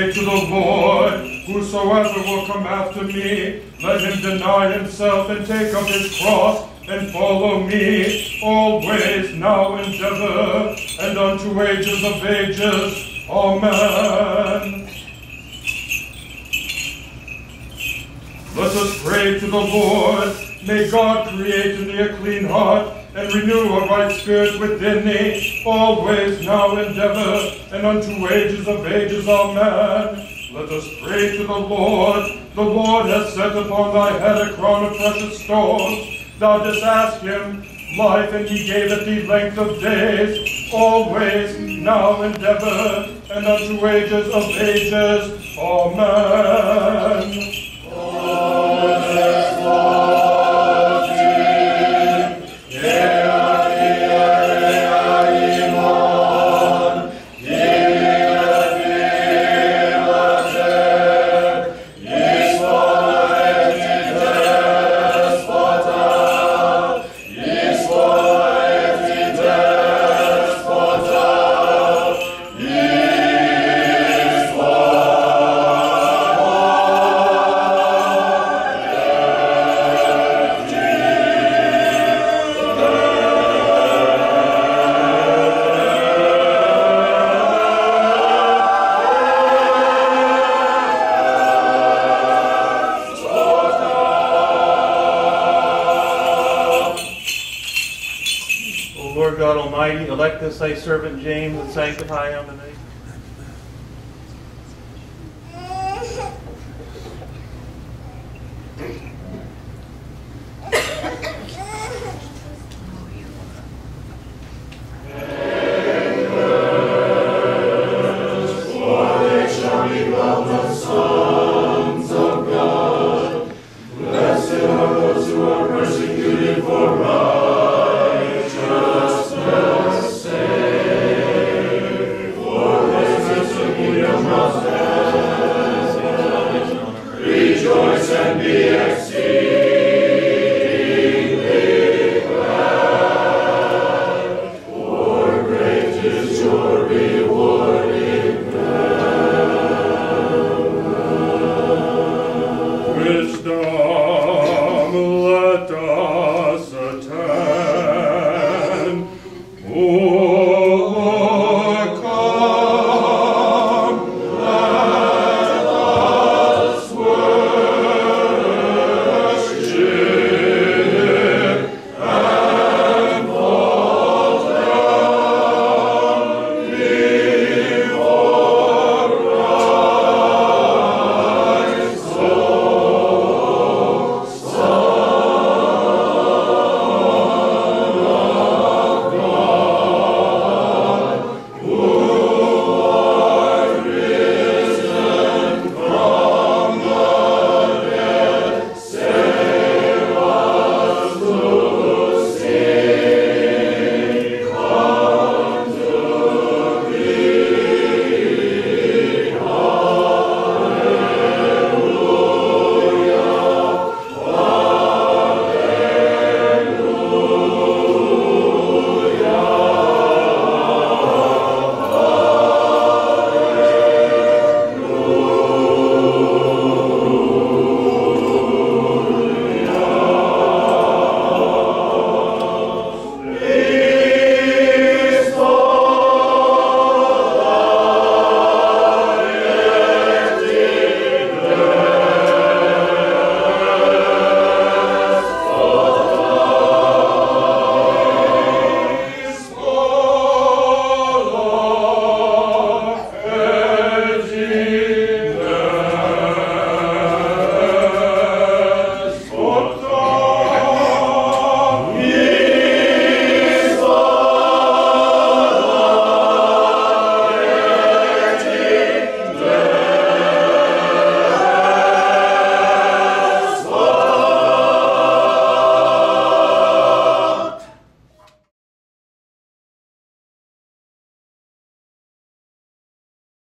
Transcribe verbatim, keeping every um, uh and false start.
say to the Lord, whosoever will come after me, let him deny himself and take up his cross and follow me, always, now, and ever, and unto ages of ages. Amen. Let us pray to the Lord. May God create in thee a clean heart, and renew a right spirit within thee, always, now, and ever, and unto ages of ages. Amen. Let us pray to the Lord. The Lord has set upon thy head a crown of precious stones. Thou didst ask him life, and he gave it thee length of days, always, now, and ever, and unto ages of ages. Amen. Elect this thy servant James and sanctify him in the name. Wisdom, let us attend. Oh,